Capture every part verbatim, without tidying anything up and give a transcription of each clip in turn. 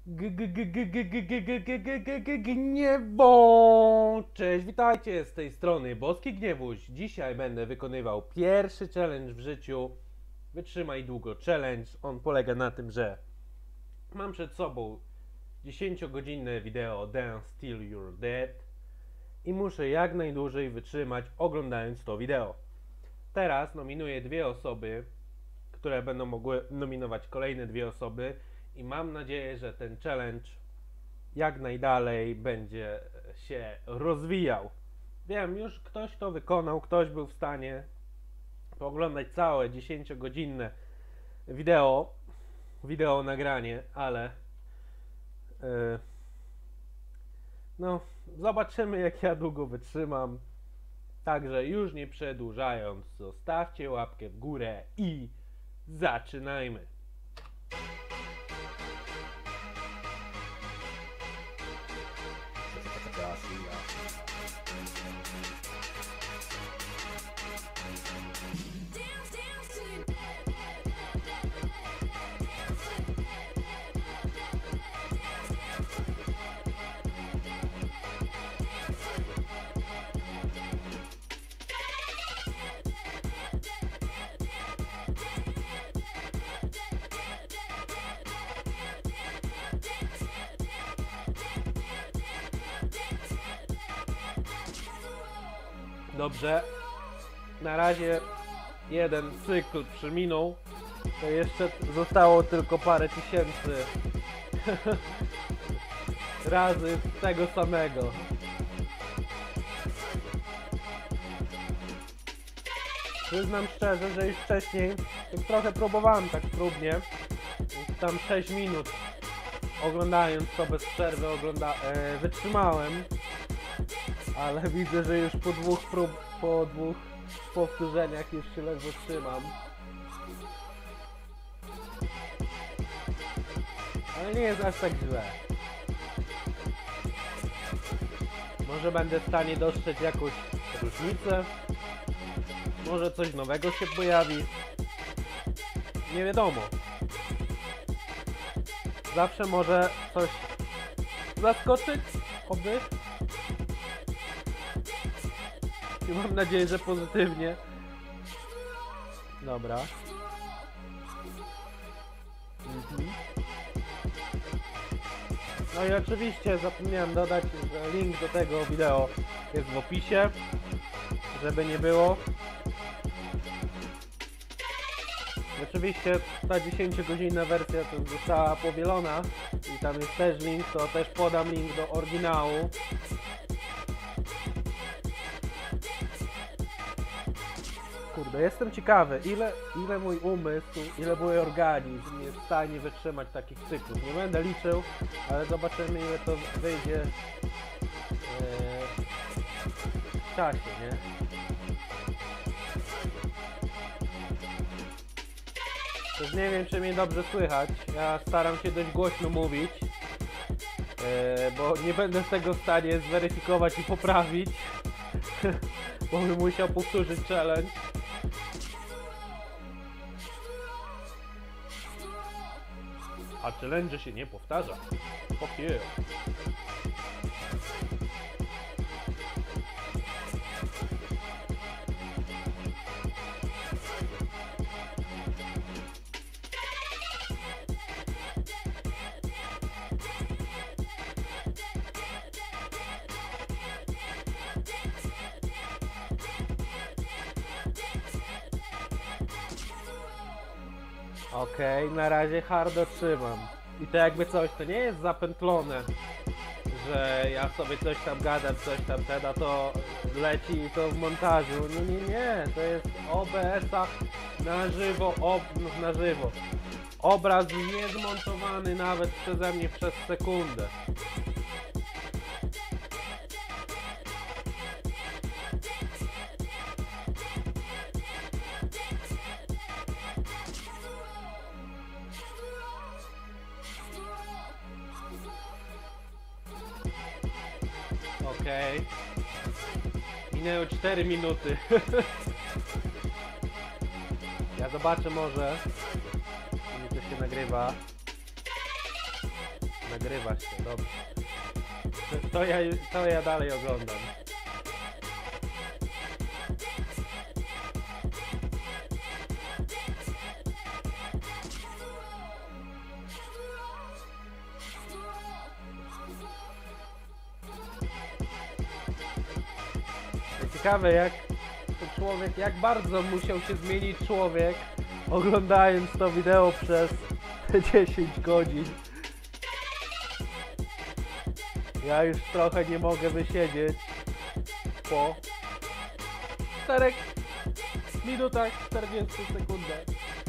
Gniewo! Cześć, witajcie z tej strony Boski Gniewuś. Dzisiaj będę wykonywał pierwszy challenge w życiu. Wytrzymaj długo challenge. On polega na tym, że mam przed sobą dziesięciogodzinne wideo Dance Till You're Dead i muszę jak najdłużej wytrzymać oglądając to wideo. Teraz nominuję dwie osoby, które będą mogły nominować kolejne dwie osoby i mam nadzieję, że ten challenge jak najdalej będzie się rozwijał. Wiem, już ktoś to wykonał, ktoś był w stanie pooglądać całe dziesięciogodzinne wideo, wideo nagranie, ale yy, no zobaczymy, jak ja długo wytrzymam. Także już nie przedłużając, zostawcie łapkę w górę i zaczynajmy. Dobrze, na razie jeden cykl przeminął, to jeszcze zostało tylko parę tysięcy razy tego samego. Przyznam szczerze, że już wcześniej tak trochę próbowałem tak próbnie, tam sześć minut oglądając to bez przerwy ogląda e, wytrzymałem. Ale widzę, że już po dwóch prób, po dwóch powtórzeniach już się ledwo trzymam. Ale nie jest aż tak źle. Może będę w stanie dostrzec jakąś różnicę. Może coś nowego się pojawi. Nie wiadomo. Zawsze może coś zaskoczyć, oby. I mam nadzieję, że pozytywnie. Dobra. Mhm. No i oczywiście zapomniałem dodać, że link do tego wideo jest w opisie, żeby nie było. Oczywiście ta dziesięciogodzinna wersja to została powielona i tam jest też link, to też podam link do oryginału. Kurde, jestem ciekawy, ile, ile mój umysł, ile mój organizm jest w stanie wytrzymać takich cyklów. Nie będę liczył, ale zobaczymy, ile to wyjdzie yy, w czasie, nie? Też nie wiem, czy mnie dobrze słychać. Ja staram się dość głośno mówić, yy, bo nie będę z tego w stanie zweryfikować i poprawić, bo bym musiał powtórzyć challenge. A challenge się nie powtarza. Fuck yeah. Okej, okay, na razie hardo trzymam. I to jakby coś, to nie jest zapętlone, że ja sobie coś tam gadam, coś tam teda, to leci i to w montażu. Nie, nie, nie, to jest O B S-a na żywo, ob, no, na żywo. Obraz niezmontowany nawet przeze mnie przez sekundę. Okej. Okay. Minęły cztery minuty. Ja zobaczę może, czy mi to się nagrywa. Nagrywa się, dobrze. To, to, ja, to ja dalej oglądam. Ciekawe jak to człowiek, jak bardzo musiał się zmienić człowiek, oglądając to wideo przez te dziesięć godzin. Ja już trochę nie mogę wysiedzieć po czterech minutach czterdziestu sekundach.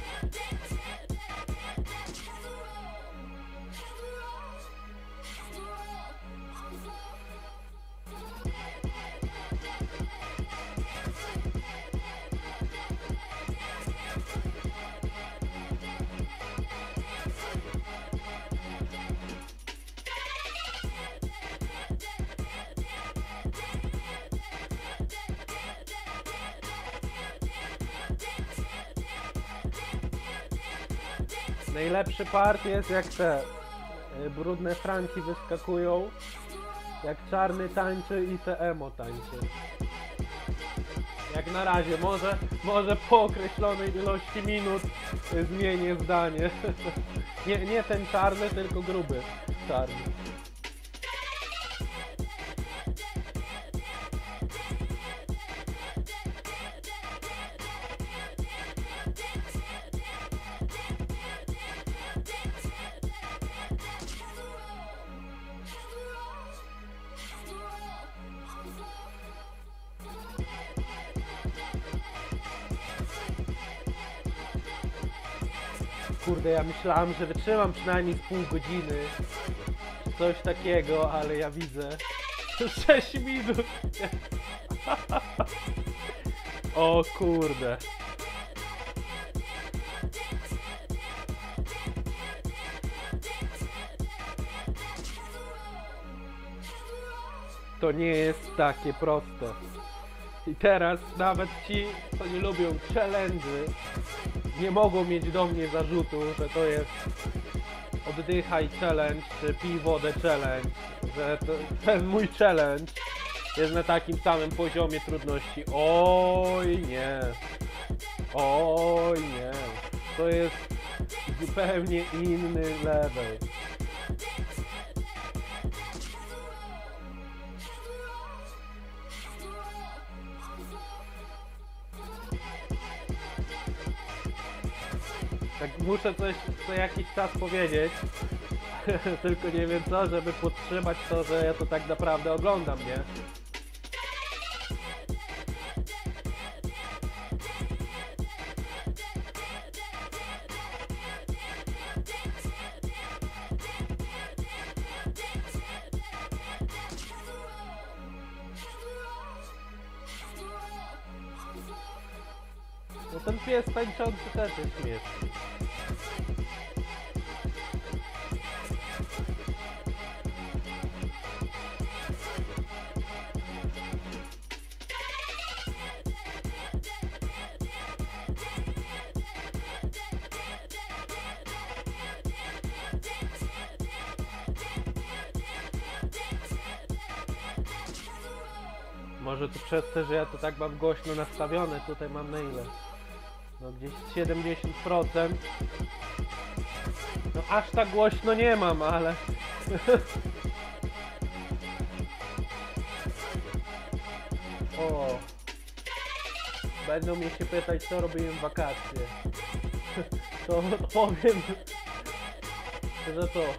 Najlepszy part jest jak te y, brudne franki wyskakują, jak czarny tańczy i te emo tańczy. Jak na razie, może, może po określonej ilości minut y, zmienię zdanie. nie, nie ten czarny, tylko gruby czarny. Kurde, ja myślałem, że wytrzymam przynajmniej z pół godziny, czy coś takiego, ale ja widzę sześć minut. O kurde. To nie jest takie proste. I teraz nawet ci, co nie lubią challenge'y, nie mogą mieć do mnie zarzutu, że to jest oddychaj challenge, czy pij wodę challenge, że to, ten mój challenge jest na takim samym poziomie trudności. Oj nie, oj nie, to jest zupełnie inny level. Tak muszę coś co jakiś czas powiedzieć, tylko nie wiem co, żeby podtrzymać to, że ja to tak naprawdę oglądam, nie? No ten pies tańczący też jest śmieszny. Może to przez to, że ja to tak mam głośno nastawione, tutaj mam na ile? No gdzieś siedemdziesiąt procent. No aż tak głośno nie mam, ale... O, będą mnie się pytać, co robiłem w wakacje. To powiem, że to...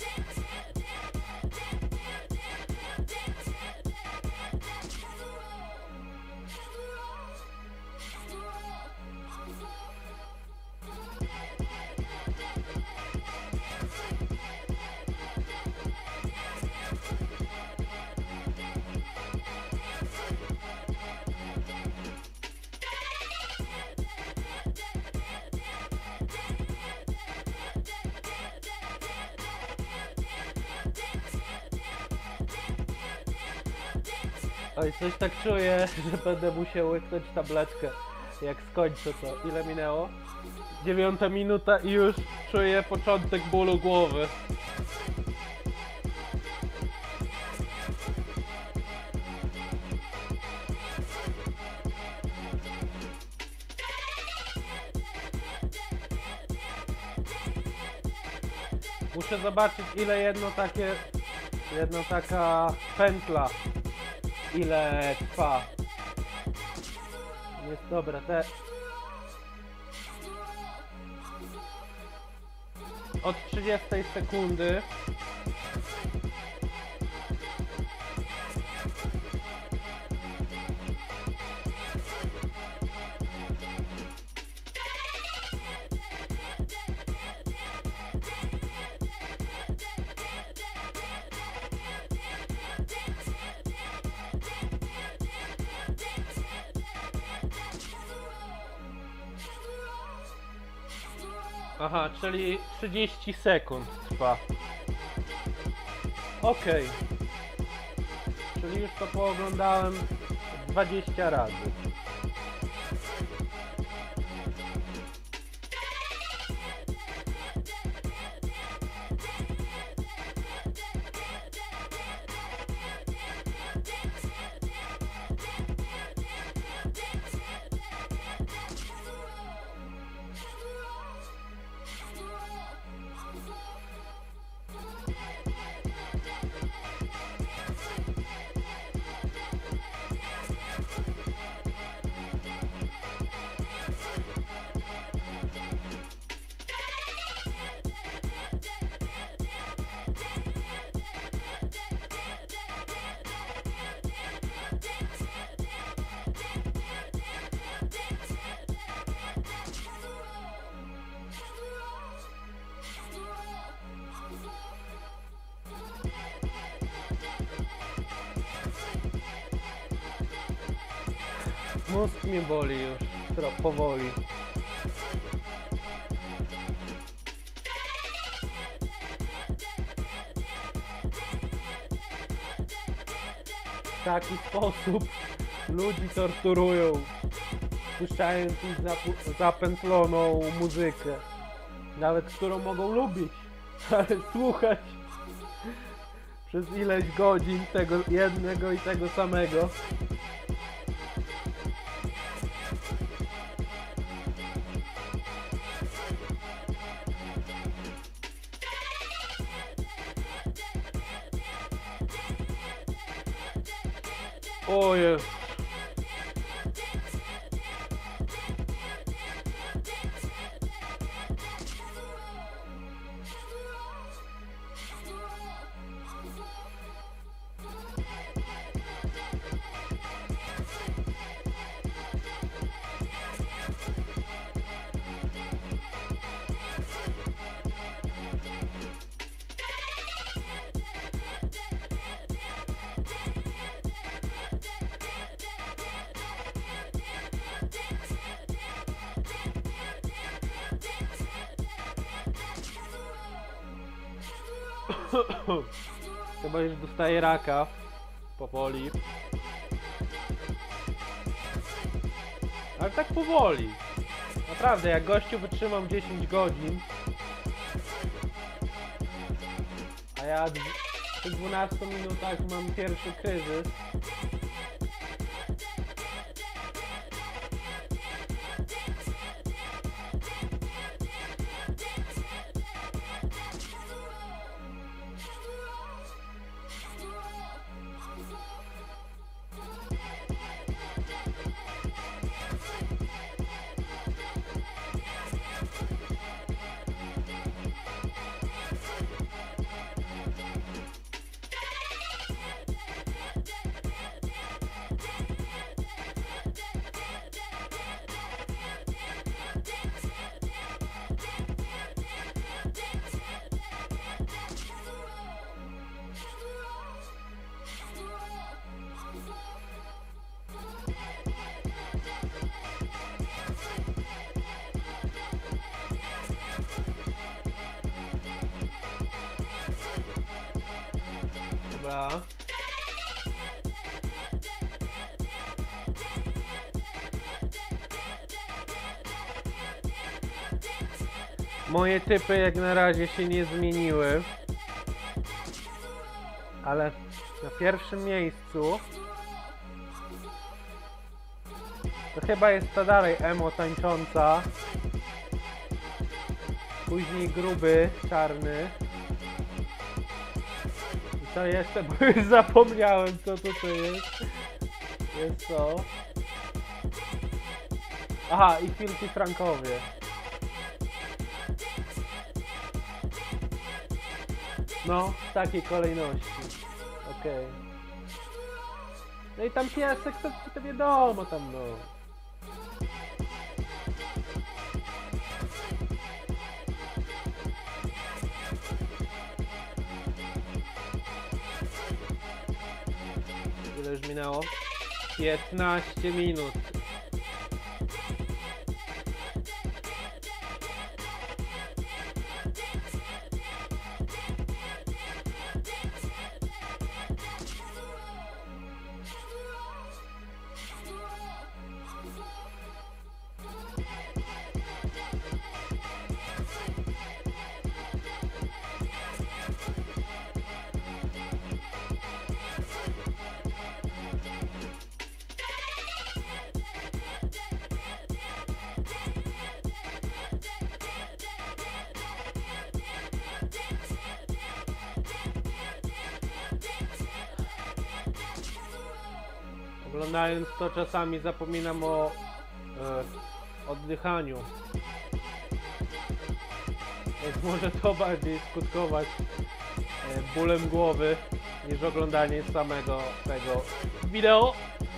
Oj, coś tak czuję, że będę musiał łyknąć tabletkę, jak skończę to. Ile minęło? Dziewiąta minuta i już czuję początek bólu głowy. Muszę zobaczyć, ile jedno takie, jedna taka pętla, ile trwa. Jest dobra, te... Od trzydziestej sekundy. Aha, czyli trzydzieści sekund trwa. Okej. Okay. Czyli już to pooglądałem dwadzieścia razy. Mózg mnie boli już, trochę powoli. W taki sposób ludzi torturują, puszczając ich zapętloną muzykę, nawet którą mogą lubić, ale słuchać przez ileś godzin tego jednego i tego samego. O jest. Chyba już dostaję raka powoli. Ale tak powoli. Naprawdę, jak gościu wytrzymam dziesięć godzin, a ja w tych dwunastu minutach mam pierwszy kryzys. Dobra. Moje typy jak na razie się nie zmieniły, ale na pierwszym miejscu to chyba jest ta dalej emo tańcząca, później gruby, czarny, to jeszcze, bo już zapomniałem co to to jest. Jest to. Aha, i Filthy Frankowie. No, w takiej kolejności. Okej. Okay. No i tam piesek, to, to wiadomo tam no. Ile już minęło? piętnaście minut. Oglądając to czasami zapominam o e, oddychaniu. Więc może to bardziej skutkować e, bólem głowy niż oglądanie samego tego wideo.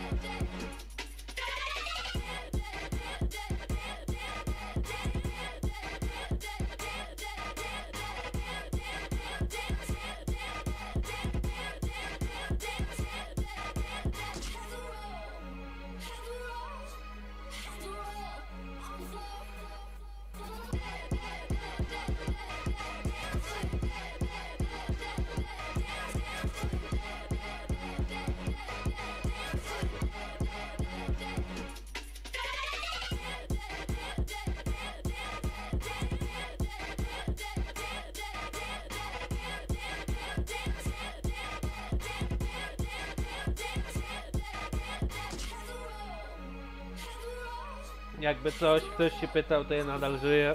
Jakby coś, ktoś się pytał, to ja nadal żyję.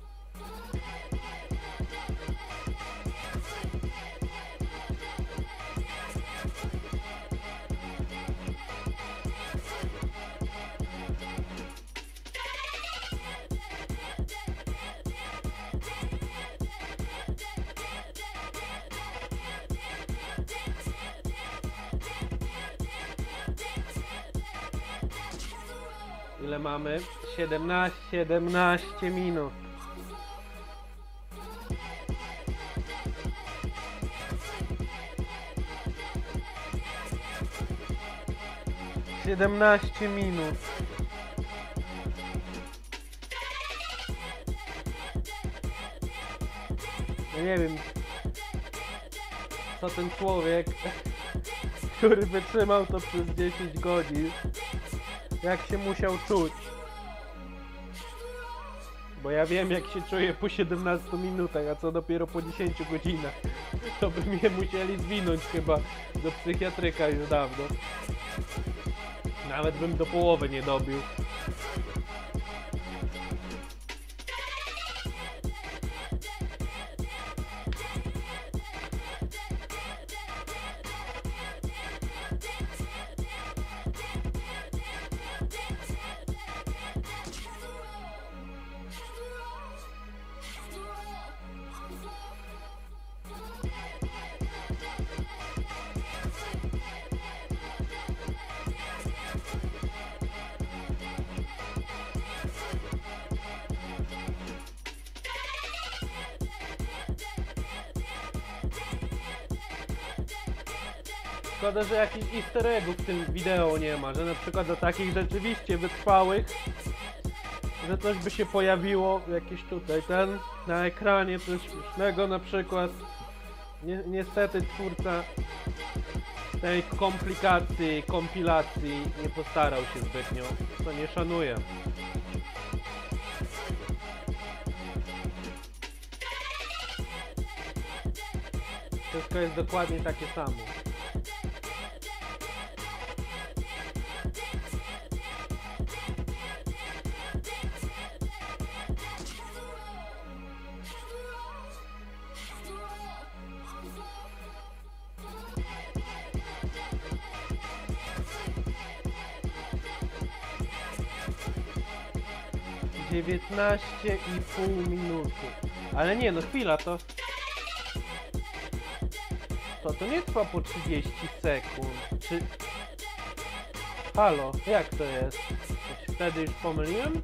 Ile mamy? siedemnaście, siedemnaście minut. siedemnaście minut. Ja nie wiem, co ten człowiek, który wytrzymał to przez dziesięć godzin, jak się musiał czuć. Bo ja wiem, jak się czuję po siedemnastu minutach, a co dopiero po dziesięciu godzinach. To by mnie musieli zwinąć chyba do psychiatryka już dawno. Nawet bym do połowy nie dobił. Szkoda, że jakichś easter eggów w tym wideo nie ma, że na przykład do takich rzeczywiście wytrwałych, że coś by się pojawiło, jakieś tutaj ten, na ekranie coś śmiesznego na przykład. Ni niestety twórca tej komplikacji, kompilacji nie postarał się zbytnio, to nie szanuję. Wszystko jest dokładnie takie samo. dziewiętnaście i pół minuty. Ale nie, no chwila, to... To to nie trwa po trzydzieści sekund. Czy... Halo, jak to jest? To się wtedy już pomyliłem?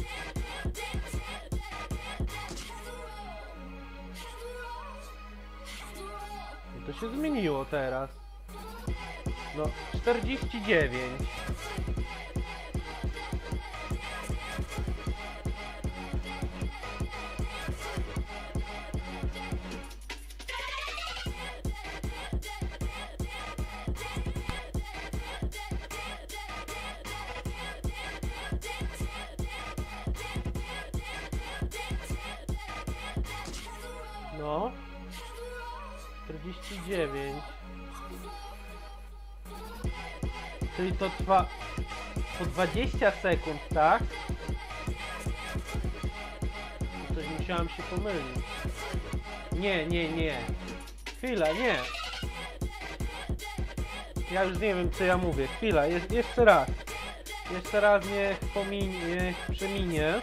To się zmieniło teraz. No, czterdzieści dziewięć. No. czterdzieści dziewięć. Czyli to trwa po dwadzieścia sekund, tak? Coś musiałam się pomylić. Nie, nie, nie. Chwila, nie. Ja już nie wiem, co ja mówię. Chwila, je jeszcze raz. Jeszcze raz niech pominie, niech przeminie.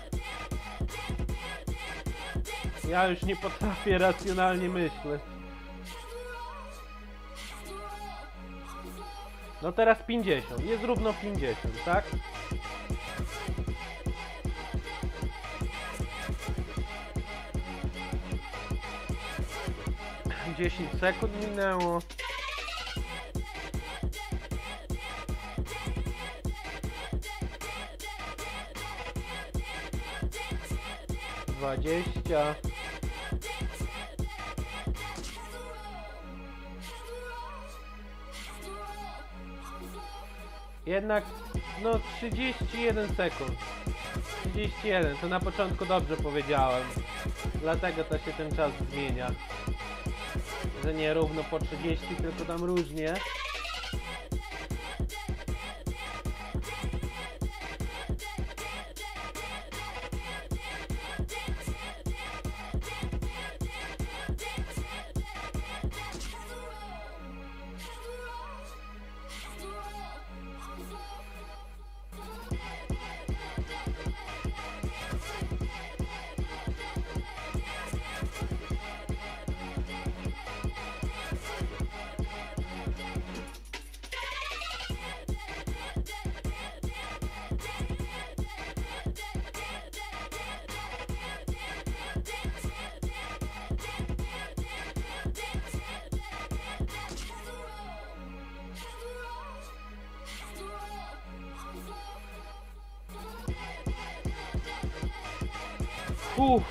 Ja już nie potrafię racjonalnie myśleć. No teraz pięćdziesiąt. Jest równo pięćdziesiąt, tak? dziesięć sekund minęło. dwadzieścia. Jednak, no trzydzieści jeden sekund. trzydzieści jeden, to na początku dobrze powiedziałem. Dlatego to się ten czas zmienia. Że nie równo po trzydzieści, tylko tam różnie. Uff.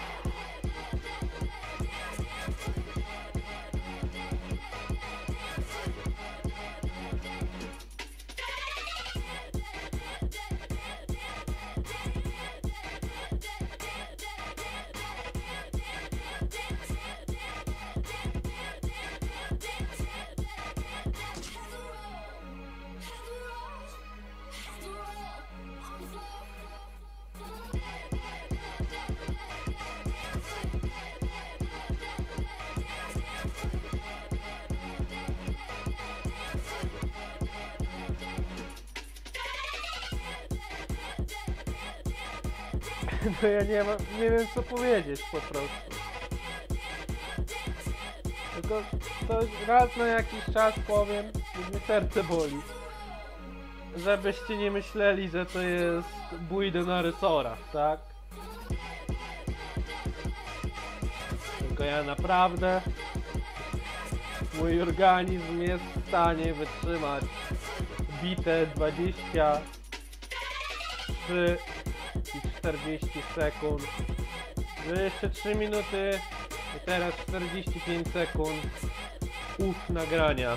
No ja nie mam, nie wiem co powiedzieć po prostu. Tylko to raz na jakiś czas powiem, że mnie serce boli. Żebyście nie myśleli, że to jest bójdę na rysorach, tak? Tylko ja naprawdę, mój organizm jest w stanie wytrzymać bitę dwadzieścia trzy i czterdzieści sekund. No jeszcze trzy minuty i teraz czterdzieści pięć sekund. Uff, nagrania.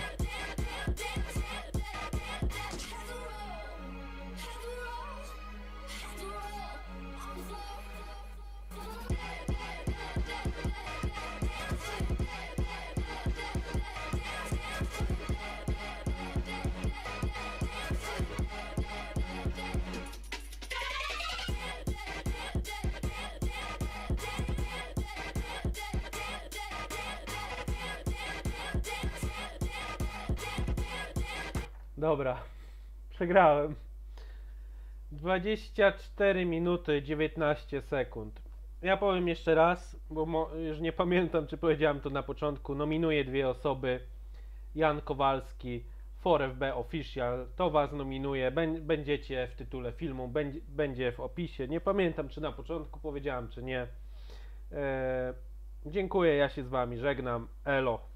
Dobra, przegrałem. dwadzieścia cztery minuty dziewiętnaście sekund. Ja powiem jeszcze raz, bo mo- już nie pamiętam, czy powiedziałem to na początku. Nominuję dwie osoby. Jan Kowalski, four F B Official. To was nominuję. Bę- będziecie w tytule filmu, będzie, będzie w opisie. Nie pamiętam, czy na początku powiedziałem, czy nie. Eee, dziękuję, ja się z wami żegnam. Elo.